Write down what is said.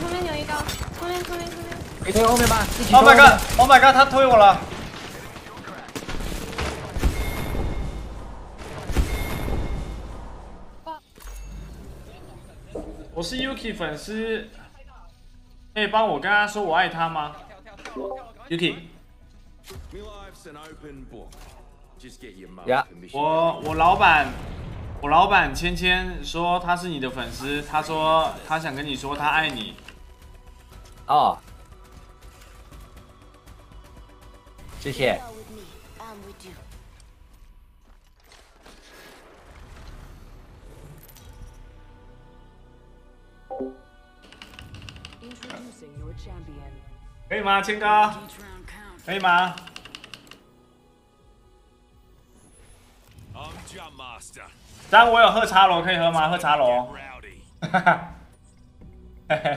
前面有一个，后面。 你推后面吧，一起。 Oh my god！Oh my god！ 他推我了。我是 Yuki 粉丝，可以帮我跟他说我爱他吗 ？Yuki， 呀， 我老板芊芊说他是你的粉丝，他说他想跟你说他爱你。 哦，谢谢。 可以吗，谦哥？可以吗？当然我有喝茶楼，可以喝吗？喝茶楼。哈哈。嘿嘿。